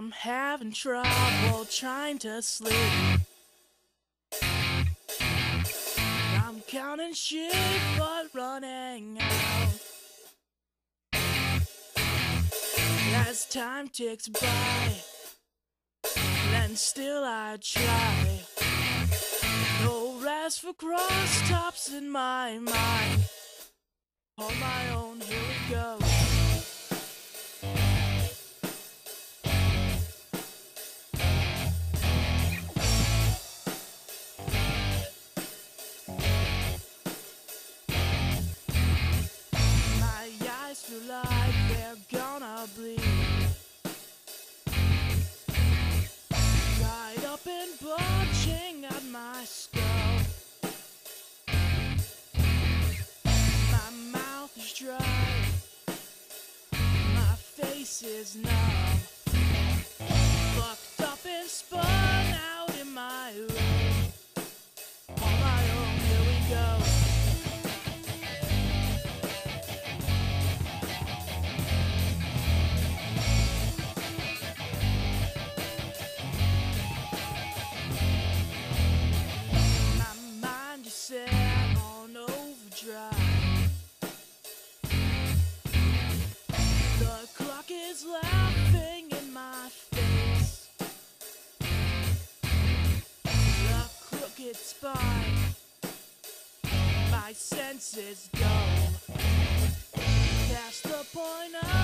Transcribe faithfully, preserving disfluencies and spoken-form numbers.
I'm having trouble trying to sleep. I'm counting sheep but running out. As time ticks by, and still I try. No rest for cross tops in my mind. On my own, here we go. My eyes feel like they're gonna bleed. Tied up and bulging at my skull. My mouth is dry. My face is numb. Fucked up and spun out in my room. On my own, here we go. Set on overdrive. The clock is laughing in my face. A crooked spine. My senses dull. Past the point of